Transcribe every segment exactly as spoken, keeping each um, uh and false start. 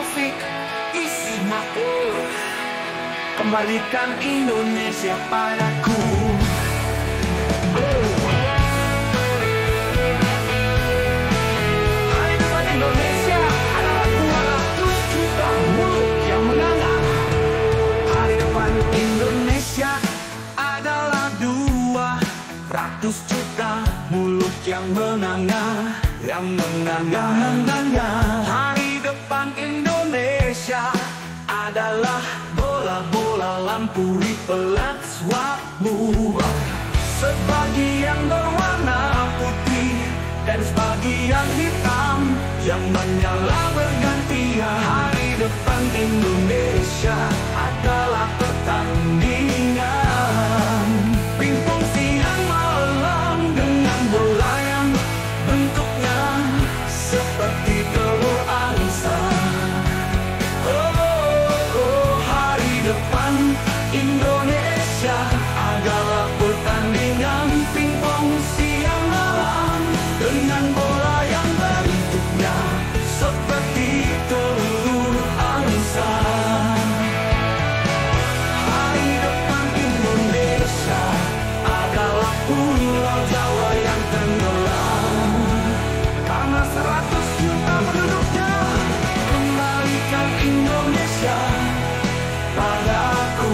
Taufik isi makmur, kembalikan Indonesia padaku. Hari depan Indonesia adalah dua ratus juta mulut yang menganga. Hari depan Indonesia adalah dua ratus juta mulut yang menganga, yang menganga, menganga. Hari depan Indonesia adalah bola-bola lampu di pelat swabmu. Sebagian berwarna putih dan sebagian hitam yang menyala bergantian. Hari depan Indonesia adalah pertandingan pingpong siang malam dengan bola yang bentuknya seperti telur angsa. Indonesia adalah pertandingan pingpong siang malam dengan bola yang bentuknya seperti telur angsa. Hari depan Indonesia adalah pulau Jawa yang tenggelam karena seratus juta penduduknya. Kembalikan Indonesia padaku.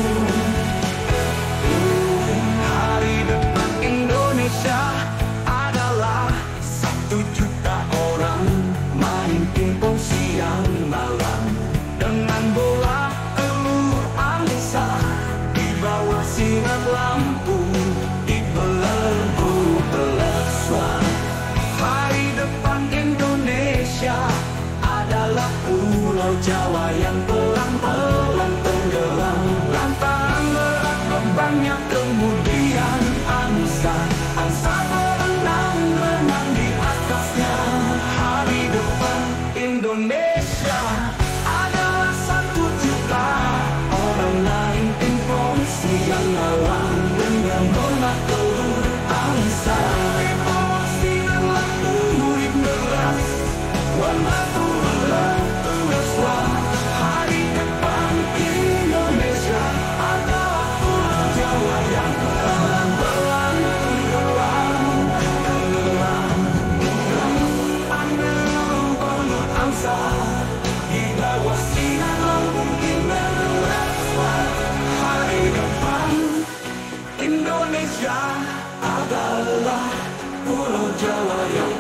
Hari depan Indonesia adalah satu juta orang main pingpong siang malam dengan bola telur angsa di bawah sinar lampu di belenggu beleswa. Hari depan Indonesia adalah pulau Jawa yang pelan-pelan tenggelam lantaran berat bebannya. Kemudian angsa, angsa berenang-renang di atasnya. Hari depan Indonesia adalah satu juta orang main pingpong siang malam dengan bola telur angsa di bawah sinar lampu di beras warna tulang beleswa. Hari depan Indonesia adalah pulau Jawa yang pelan-pelan tenggelam, tenggelam, tenggelam penuh angsa di bawah sinar lampu di beleswa. Hari depan Indonesia adalah pulau Jawa yang